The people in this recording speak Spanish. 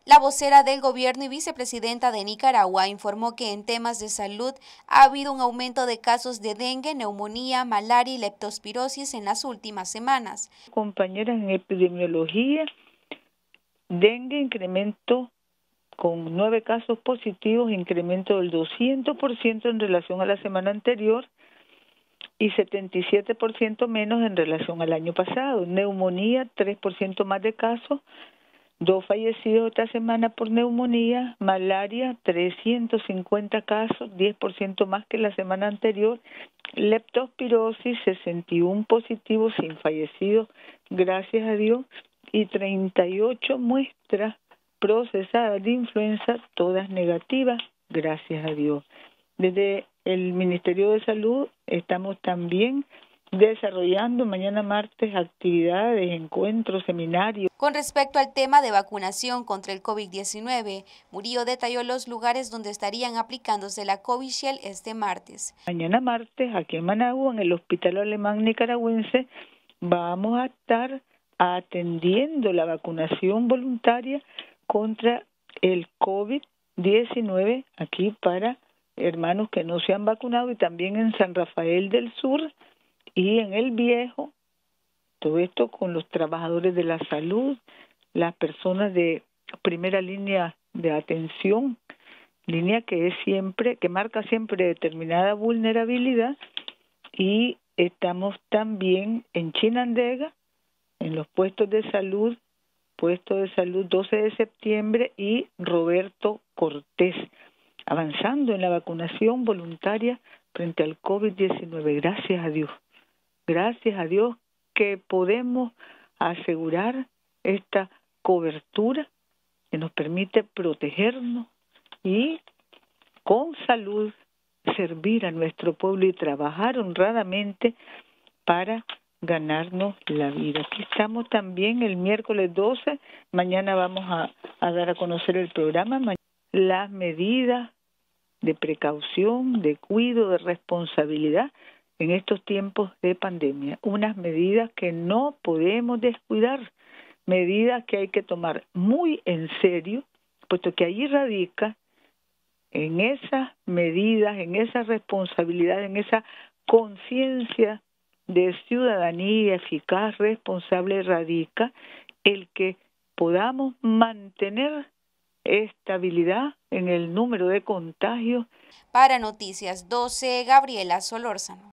La vocera del gobierno y vicepresidenta de Nicaragua informó que en temas de salud ha habido un aumento de casos de dengue, neumonía, malaria y leptospirosis en las últimas semanas. Compañeras en epidemiología, dengue incremento con 9 casos positivos, incremento del 200% en relación a la semana anterior y 77% menos en relación al año pasado. Neumonía, 3% más de casos. 2 fallecidos esta semana por neumonía, malaria, 350 casos, 10% más que la semana anterior, leptospirosis, 61 positivos sin fallecidos, gracias a Dios, y 38 muestras procesadas de influenza, todas negativas, gracias a Dios. Desde el Ministerio de Salud estamos también desarrollando mañana martes actividades, encuentros, seminarios. Con respecto al tema de vacunación contra el COVID-19, Murillo detalló los lugares donde estarían aplicándose la Covishield este martes. Mañana martes, aquí en Managua, en el Hospital Alemán Nicaragüense, vamos a estar atendiendo la vacunación voluntaria contra el COVID-19 aquí para hermanos que no se han vacunado, y también en San Rafael del Sur y en El Viejo. Todo esto con los trabajadores de la salud, las personas de primera línea de atención, línea que es siempre, que marca siempre determinada vulnerabilidad, y estamos también en Chinandega, en los puesto de salud 12 de septiembre y Roberto Cortés, avanzando en la vacunación voluntaria frente al COVID-19. Gracias a Dios que podemos asegurar esta cobertura que nos permite protegernos y con salud servir a nuestro pueblo y trabajar honradamente para ganarnos la vida. Aquí estamos también el miércoles 12, mañana vamos a dar a conocer el programa, las medidas de precaución, de cuidado, de responsabilidad en estos tiempos de pandemia, unas medidas que no podemos descuidar, medidas que hay que tomar muy en serio, puesto que allí radica, en esas medidas, en esa responsabilidad, en esa conciencia de ciudadanía eficaz, responsable, radica el que podamos mantener estabilidad en el número de contagios. Para Noticias 12, Gabriela Solórzano.